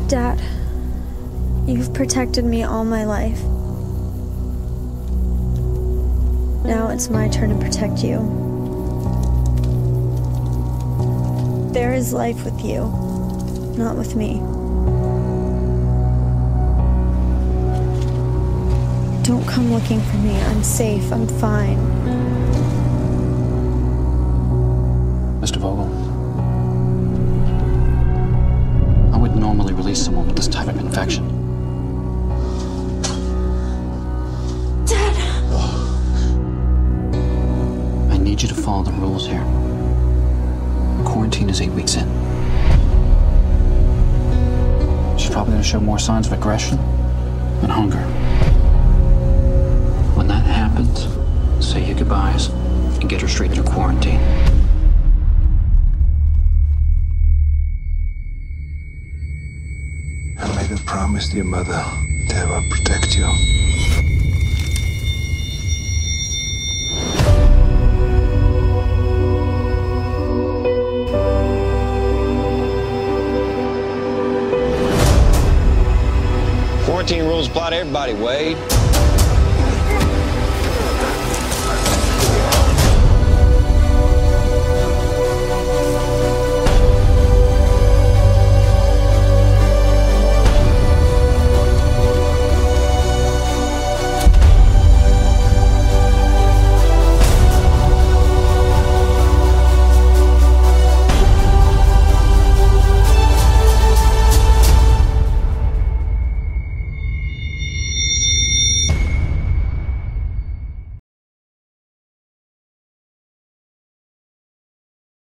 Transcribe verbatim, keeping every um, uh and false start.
Dad, you've protected me all my life. Now it's my turn to protect you. There is life with you, not with me. Don't come looking for me. I'm safe. I'm fine. Mister Vogel, I would normally release someone with this type of infection. Dad! I need you to follow the rules here. Quarantine is eight weeks in. She's probably going to show more signs of aggression and hunger. When that happens, say your goodbyes and get her straight into quarantine. I made a promise to your mother that I will protect you. Quarantine rules apply to everybody, Wade.